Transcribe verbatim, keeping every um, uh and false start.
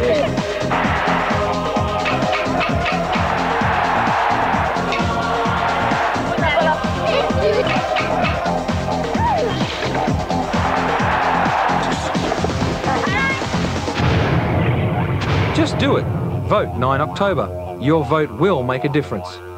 Just do it. Vote nine October. Your vote will make a difference.